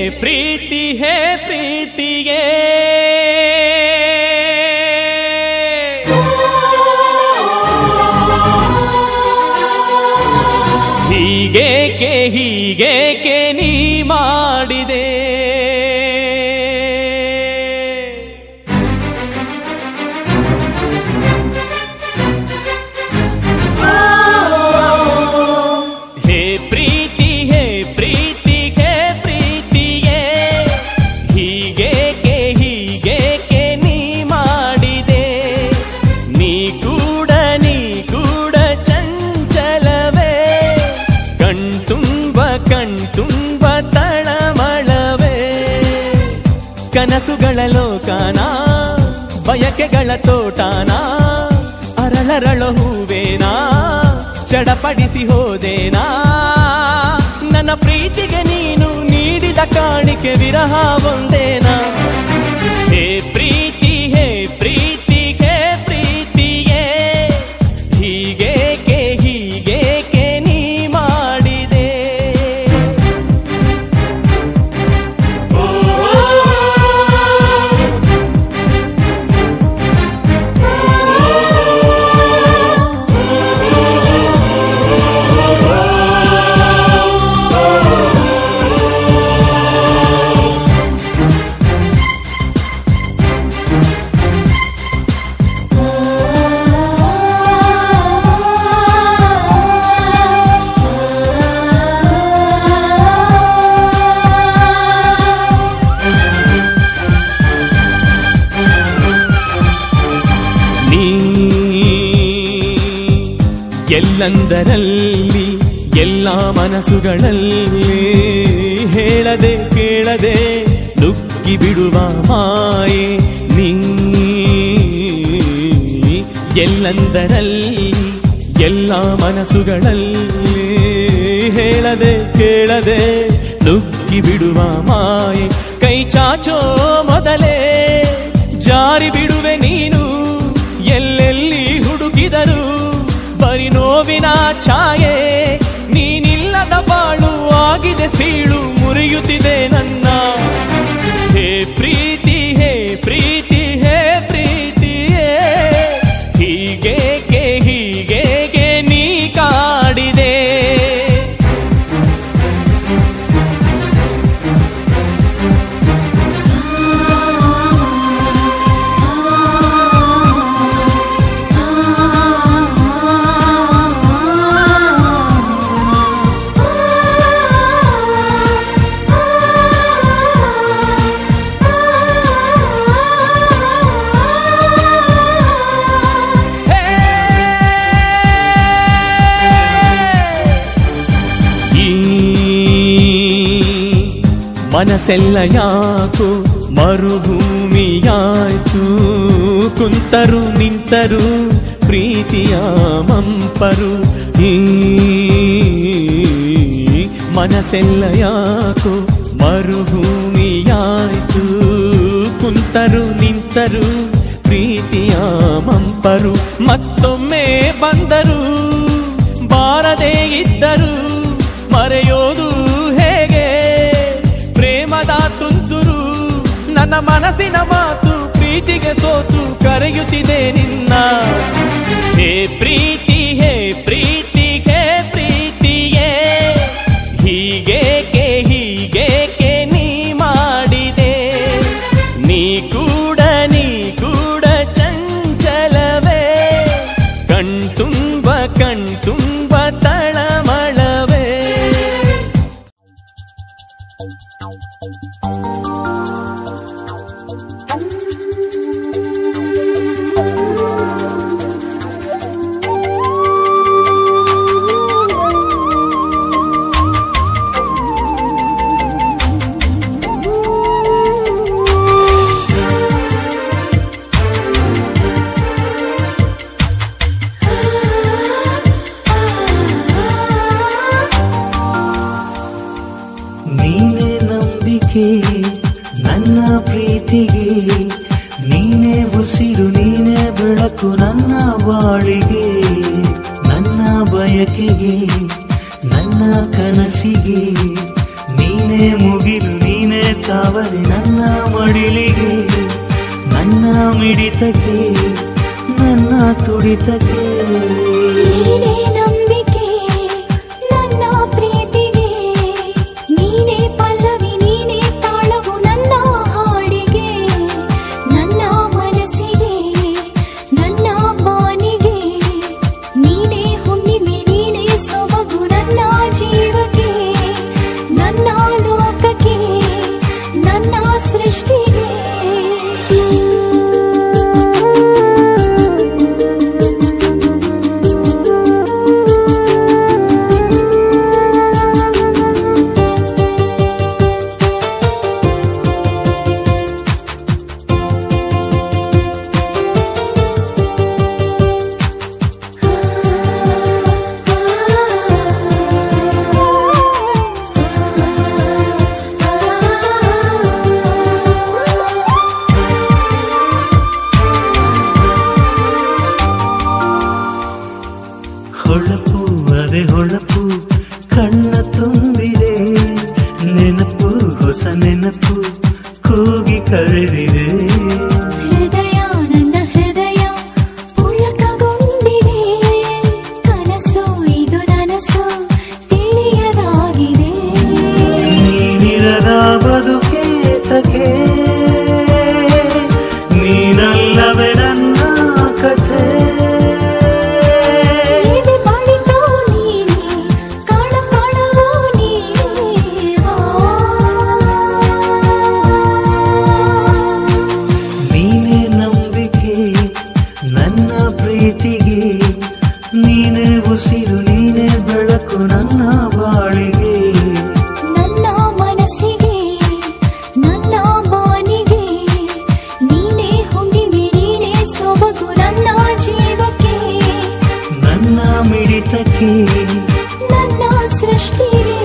ಪ್ರೀತಿ ಹೇ ಪ್ರೀತಿಗೆ ಹೀಗೇಕೆ ನೀ ಮಾಡಿದೆ ಹೇ ಪ್ರೀತಿ ಹೇ ಪ್ರೀತಿಗೆ ಪ್ರೀತಿಗೆ ಹೀಗೇಕೆ ನೀ ಮಾಡಿದೆ ನೀ ಕೂಡ ಚಂಚಲವೇ ಕಣ್ತುಂಬ ತಳಮಳವೇ ಕನಸುಗಳ ಲೋಕನ ಬಯಕೆಗಳ ತೋಟನ ಅರಳರಳು ಹೂವೇನಾ ಚಡಪಡಿಸಿ ಹೋದೇನಾ ನನ್ನ ಪ್ರೀತಿಗೆ ನೀನು ನೀಡಿದ ಕಾಣಿಕೆ ವಿರಹ ಒಂದೇನಾ ಹೇ ಪ್ರೀತಿ ಹೇ ಪ್ರೀತಿಗೆ ಪ್ರೀತಿಗೆ ಹೀಗೇಕೆ ನೀ ಮಾಡಿದೆ ಎಲ್ಲಂದರಲ್ಲಿ ಎಲ್ಲ ಮನಸ್ಸುಗಳಲ್ಲಿ ಹೇಳದೆ ಕೇಳದೆ ನುಗ್ಗಿ ಬಿಡುವ ಮಾಯೆ ನೀ ಎಲ್ಲಂದರಲ್ಲಿ ಎಲ್ಲ ಮನಸ್ಸುಗಳಲ್ಲಿ ಹೇಳದೆ ಕೇಳದೆ ನುಗ್ಗಿ ಬಿಡುವ ಮಾಯೆ ಕೈ ಚಾಚೋ ಮೊದಲೇ ಜಾರಿ ಬಿಡುವೆ ನೀನು ಎಲ್ಲೆಲ್ಲಿ ಹುಡುಕಿದರು ಬರಿ ನೋವಿನ ಛಾಯೆ ನೀನಿಲ್ಲದ ಬಾಳು ಆಗಿದೆ ಸೀಳು ಮುರಿಯುತ್ತಿದೆ ನನ್ನ ಹೇ ಪ್ರೀತಿ ಹೇ ಪ್ರೀತಿ ಹೇ ಪ್ರೀತಿಯೇ ಹೀಗೇಕೆ ನೀ ಕಾಡಿದೆ ಮನಸ್ಸೆಲ್ಲ ಯಾಕೋ ಮರುಭೂಮಿಯಾಯ್ತು ಕುಂತರು ನಿಂತರು ಪ್ರೀತಿಯ ಮಂಪರು ಮನಸ್ಸೆಲ್ಲ ಯಾಕೋ ಮರುಭೂಮಿಯಾಯ್ತು ಕುಂತರು ನಿಂತರು ಪ್ರೀತಿಯ ಮಂಪರು ಮತ್ತೊಮ್ಮೆ ಬಂದರು ಬಾರದೇ ಇದ್ದರು ಮರೆಯೋದು ಹೇಗೆ ಪ್ರೇಮದ ತುಂತುರು ನನ್ನ ಮನಸ್ಸಿನ ಮಾತು ಪ್ರೀತಿಗೆ ಸೋತು ಕರೆಯುತ್ತಿದೆ ನಿನ್ನ ಹೇ ಪ್ರೀತಿ ಹೇ ಪ್ರೀತಿಗೆ ಪ್ರೀತಿಯೇ ಹೀಗೇಕೆ ನೀ ಮಾಡಿದೆ ನೀ ಕೂಡ ಚಂಚಲವೇ ಕಣ್ತುಂಬ ತಳಮಳವೇ ನನ್ನ ಪ್ರೀತಿಗೆ ನೀನೇ ಉಸಿರು ನೀನೇ ಬೆಳಕು ನನ್ನ ಬಾಳಿಗೆ ನನ್ನ ಬಯಕೆಗೆ ನನ್ನ ಕನಸಿಗೆ ನೀನೇ ಮುಗಿಲು ನೀನೇ ತಾವರೆ ನನ್ನ ಮಡಿಲಿಗೆ, ನನ್ನ ಮಿಡಿತಕ್ಕೆ, ನನ್ನ ತುಡಿತಕ್ಕೆ. ನೀನೇ ನಂಬಿಕೆ ನನ್ನ ಪ್ರೀತಿಗೆ, ನೀನೇ ಪಲ್ಲವಿ ನೀನೇ ತಾಳವು ನನ್ನ ಹಾಡಿಗೆ, ನನ್ನ ಮನಸ್ಸಿಗೆ ನನ್ನ ಬಾನಿಗೆ, ನೀನೇ ಹುಣ್ಣಿಮೆ ನೀನೇ ಸೊಬಗು ನನ್ನ ಜೀವಕ್ಕೆ, ನನ್ನ ಲೋಕಕ್ಕೆ ನನ್ನ ಸೃಷ್ಟಿಗೆ. ಹೊಳಪು ಅದೆ ಹೊಳಪು ಕಣ್ಣ ತುಂಬಿದೆ, ನೆನಪು ಹೊಸ ನೆನಪು ಕೂಗಿ ಕರೆದಿದೆ. ಹೃದಯ ನನ್ನ ಹೃದಯ ಪುಳಕಗೊಂಡಿದೆ, ಕನಸು ಇದು ನನಸು ತಿಳಿಯದಾಗಿದೆ. ನೀನಿರದ ಬದುಕೇತಕ್ಕೆ, ನೀನಲ್ಲವೇ ನನ್ನ ಕಥೆ. ನೀನೇ ನಂಬಿಕೆ ನನ್ನ ಪ್ರೀತಿಗೆ, ನೀನೇ ಉಸಿರು ನೀನೇ ಬೆಳಕು ನನ್ನ ಬಾಳಿಗೆ. ನನ್ನ ಮನಸ್ಸಿಗೆ ನನ್ನ ಬಾನಿಗೆ, ನೀನೇ ಹುಣ್ಣಿಮೆ ನೀನೇ ಸೊಬಗು ನನ್ನ ಜೀವಕ್ಕೆ, ನನ್ನ ಮಿಡಿತಕ್ಕೆ ನನ್ನ ಸೃಷ್ಟಿಗೆ.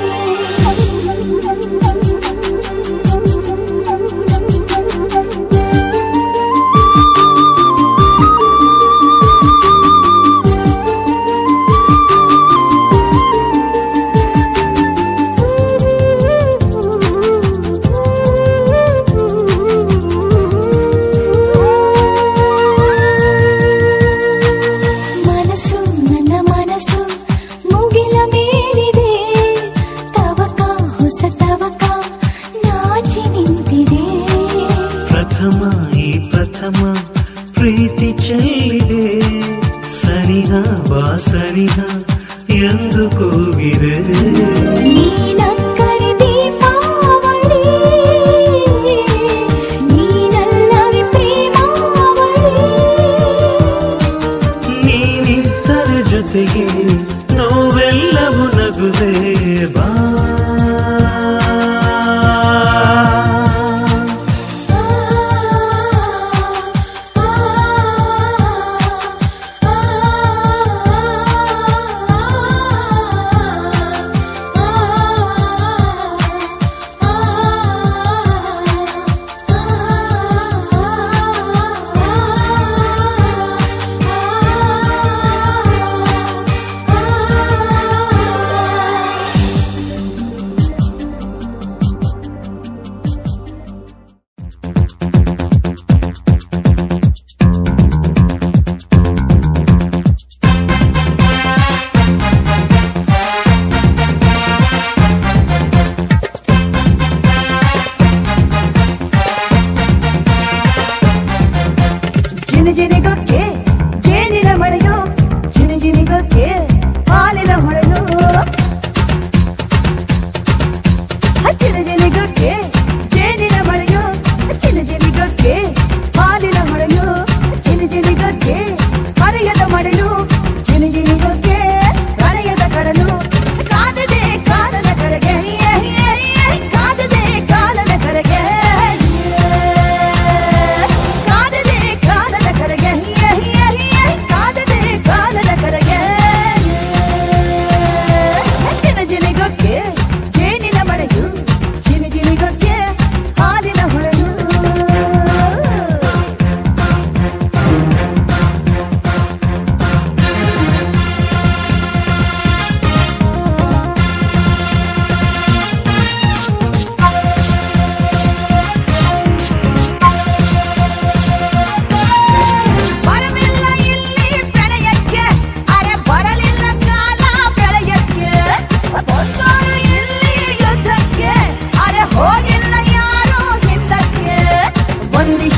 ಮನಸ್ಸು ನನ್ನ ಮನಸ್ಸು ಮುಗಿಲ ಮೇಲಿದೆ, ತವಕ ಹೊಸ ತವಕ ನಾಚಿ ನಿಂತಿದೆ. ಪ್ರಥಮ ಈ ಪ್ರಥಮ ಪ್ರೀತಿ ಚೆಲ್ಲಿದೆ, ಸನಿಹ ಬಾ ಸನಿಹ ಎಂದು ಕೂಗಿದೆ. ನೀನಕ್ಕರೆ ದೀಪಾವಳಿ, ನೀನಲ್ಲವೇ ಪ್ರೇಮಾವಳಿ. ನೀನಿದ್ದರ ಜೊತೆಗೆ ನೋವೆಲ್ಲವೂ ನಗುವೆ ಬಾ.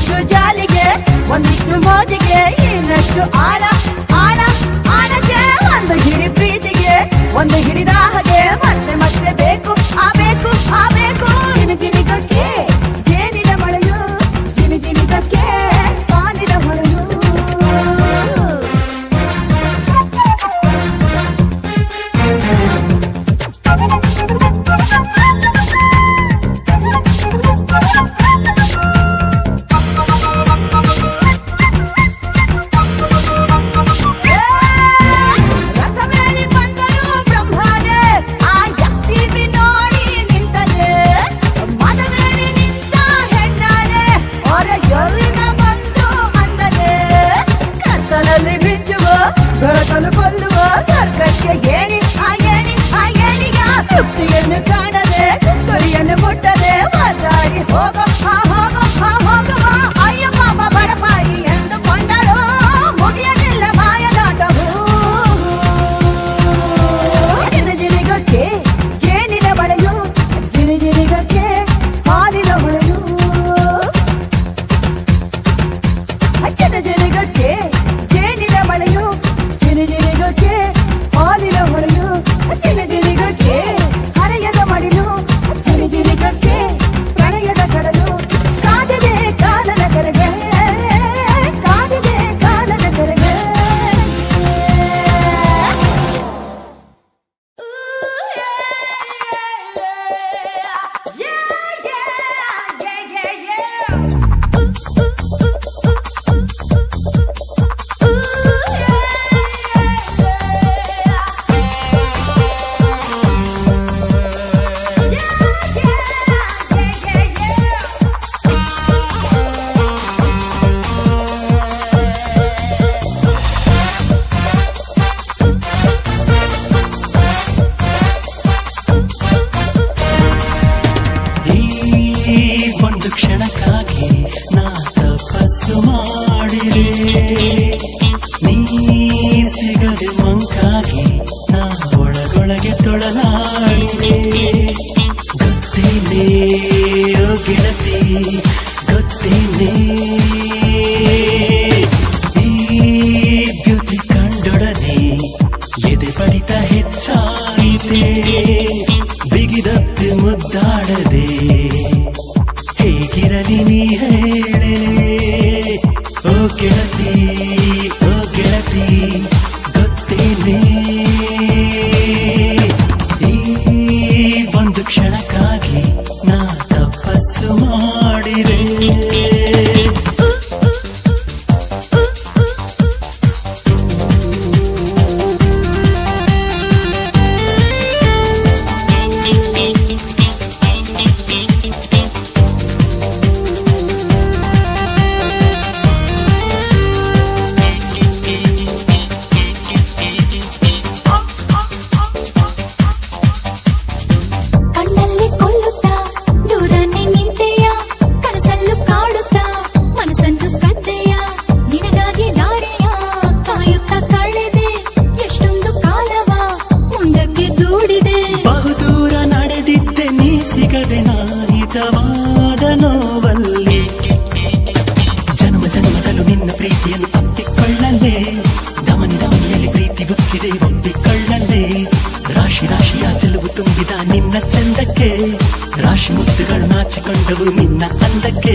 ಒಂದಿಷ್ಟು ಜಾಲಿಗೆ ಒಂದಿಷ್ಟು ಮೋಜಿಗೆ ಇನ್ನಷ್ಟು ಆಳ ಆಳ ಆಳಕ್ಕೆ ಒಂದು ಹಿಡಿ ಪ್ರೀತಿಗೆ ಒಂದು ಹಿಡಿದ ಹಾಗೆ ಮತ್ತೆ ಮತ್ತೆ ಬೇಕು ಆಬೇಕು ಆಬೇಕು ಜಿನಿಜಿನಿಗಕ್ಕೆ ಜೇನಿನ ಮಳೆಯು ಜಿನಿಜಿನಿಗಕ್ಕೆ ಪಾನಿನ ಮಳೆಯು ರಥವೇರಿ ಬಂದರು ಬ್ರಹ್ಮನೇ ಆ ಯಕ್ಷಿವಿ ನೋಡಿ ನಿಂತನೆ ಮದವೇರಿ ನಿಂತ ಹೆಣ್ಣಾನೆ ಹೊರ ಎಲ್ಲಿಂದ ಬಂದು ಅಂದನೆ ಕತ್ತಲಲ್ಲಿ ಬಿಚ್ಚುವ ಬೆಳಕಲು ಕೊಲ್ಲುವ ಸ್ವರ್ಗಕ್ಕೆ ಏಣಿ ಆ ಏಣಿಯ ತೃಪ್ತಿಯನ್ನು ಕಾಣದೆ ಗುರಿಯನ್ನು ಮುಟ್ಟದೆ ಮಾತಾಡಿ ಹೋಗೋ ಹೋಗುವ ಅಯ್ಯ ಪಾಪ ಬಡಪಾಯಿ ಎಂದುಕೊಂಡಳು ಮುಗಿಯಲಿಲ್ಲ ಮಾಯದಾಟವು ಜಿನಿಜಿನಿಗಕ್ಕೆ ಜೇನಿನ ಮಳೆಯು ಜಿನಿಜಿನಿಗಕ್ಕೆ ಹಾಲಿನ ಮಳೆಯು ಜಿನಿಜಿನಿಗಕ್ಕೆ ಜೇನಿನ ಮಳೆಯು ಜಿನಿಜಿನಿಗಕ್ಕೆ ಹಾಲಿನ ಮಳೆಯು ಜಿನಿಜಿನಿಗಕ್ಕೆ ಹರೆಯದ ಮಡಿಲು ಜಿನಿಜಿನಿಗಕ್ಕೆ ಪ್ರಣಯದ ಕಡಲು ಕಾದಿದೆ ಕಾಲದ ಕರೆಗೆ ಕಾದಿದೆ ಕಾಲದ ಕರೆಗೆ ಈ ಒಂದು ಕ್ಷಣಕ್ಕಾಗಿ ನಾ ತಪಸ್ಸು ಮಾಡಿದೆ ನೀ ಸಿಗದೆ ಮಂಕಾಗಿ ನಾ ಒಳಗೊಳಗೆ ತೊಳಲಾಡಿದೆ ಗೊತ್ತೇನೆ ಓ ಗೆಳತಿ ಗೊತ್ತೇನೆ ಈ ಬ್ಯೂಟಿ ಕಂಡೊಡನೆ ಎದೆ ಬಡಿತ ಹೆಚ್ಚಾಯಿತೆ ಬಿಗಿದತ್ತು ಮುದ್ದಾಡದೆ ಹೇಗಿರಲಿ ನೀ ಹೇಳೆ ಓ ಗೆಳತಿ ಗೊತ್ತೇನೆ ಈ ಒಂದು ಕ್ಷಣಕ್ಕಾಗಿ ನಾ ತಪಸ್ಸು ಮಾಡಿದೆ ಕಣ್ಣಲ್ಲಿ ಕೊಲ್ಲುತ್ತಾ ದೂರನೇ ನಿಂತೆಯ ಕನಸಲ್ಲೂ ಕಾಡುತ್ತಾ ಮನಸ್ಸನ್ನು ಕದ್ದೆಯ ನಿನಗಾಗಿ ದಾರಿಯ ಕಾಯುತ್ತಾ ಕಳೆದೆ ಎಷ್ಟೊಂದು ಕಾಲವ ಮುಂದಕ್ಕೆ ದೂಡಿದೆ ಬಹುದೂರ ನಡೆದಿದ್ದೆ ನೀ ಸಿಗದೆ ನಾಹಿತವಾದ ನೋವಲ್ಲಿ ಜನ್ಮ ಜನ್ಮದಲ್ಲೂ ನಿನ್ನ ಪ್ರೀತಿಯನ್ನು ಅಪ್ಪಿಕೊಳ್ಳಲೇ ಧಮನಿಯಲ್ಲಿ ಪ್ರೀತಿ ಬುಕ್ಕಿದೆ ಒಪ್ಪಿಕೊಳ್ಳಲೇ ರಾಶಿ ರಾಶಿಯ ಚೆಲುವು ತುಂಬಿದ ನಿನ್ನ ಚಂದಕ್ಕೆ ರಾಶಿ ಮುತ್ತುಗಳು ನಾಚಿಕೊಂಡವು ನಿನ್ನ ಅಂದಕ್ಕೆ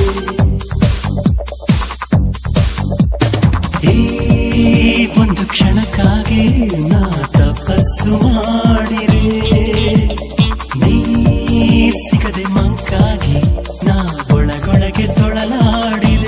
ಈ ಒಂದು ಕ್ಷಣಕ್ಕಾಗಿ ನಾ ತಪಸ್ಸು ಮಾಡಿದೆ ನೀ ಸಿಗದೆ ಮಂಕಾಗಿ ನಾ ಒಳಗೊಳಗೆ ತೊಳಲಾಡಿದೆ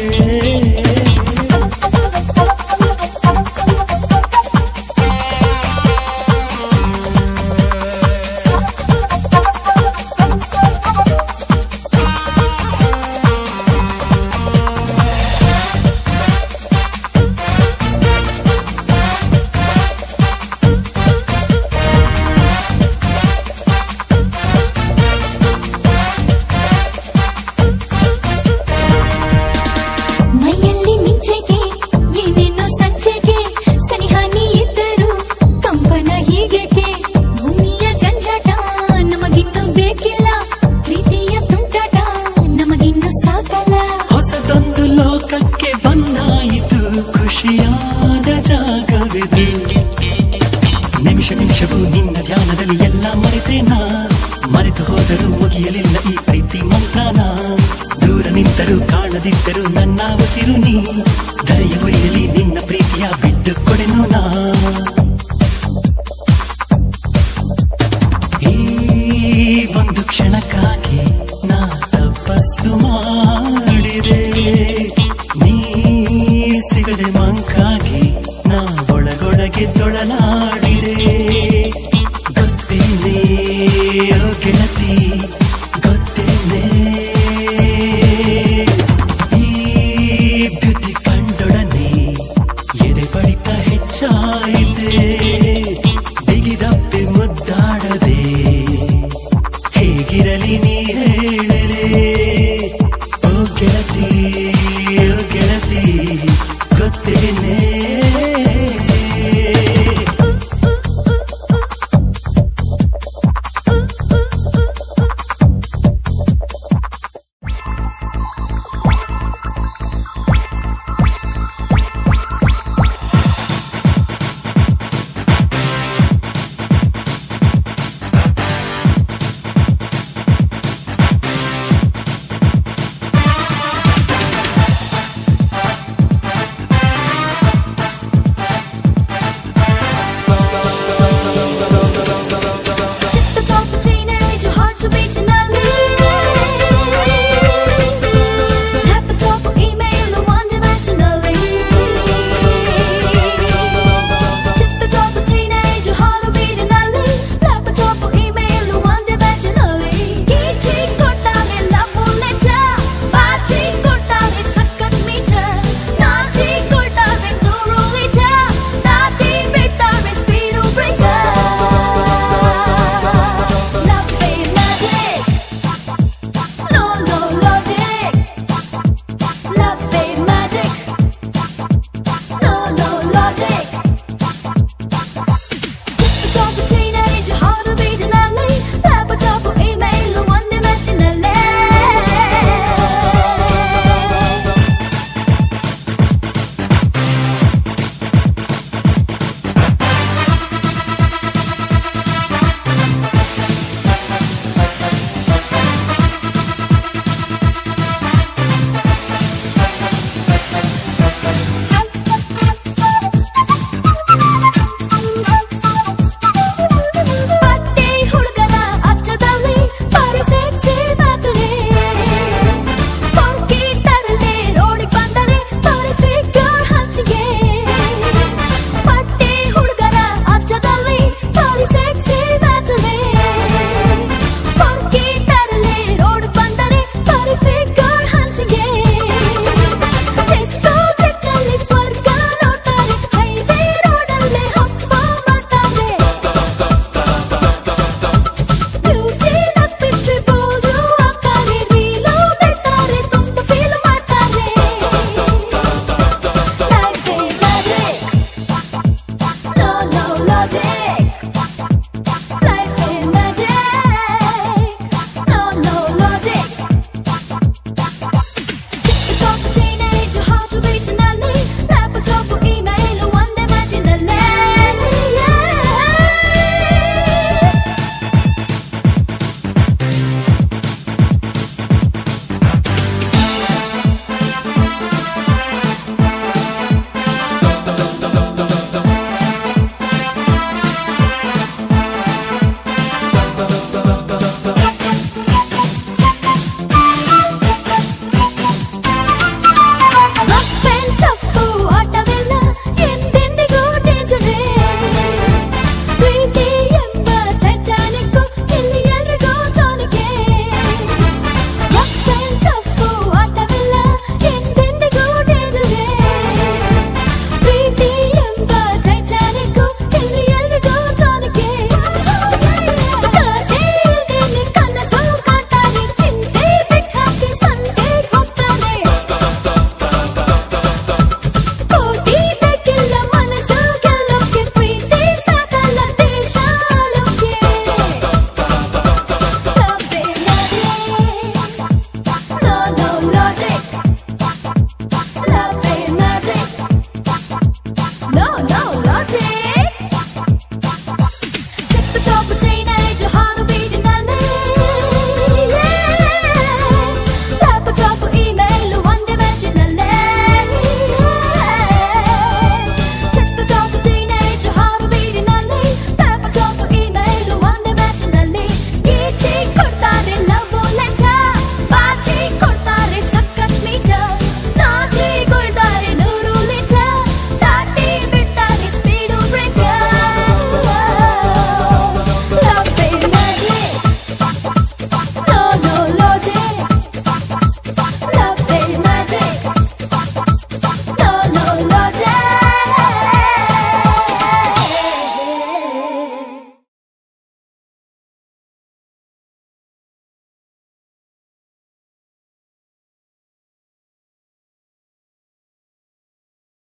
ಉಸಿರು ನೀ ಧರೆಯ ಉರಿಯಲಿ ನಿನ್ನ ಪ್ರೀತಿಯ ಬಿಟ್ಟು ಕೊಡೆನು ನಾ ಈ ಒಂದು ಕ್ಷಣಕ್ಕಾಗಿ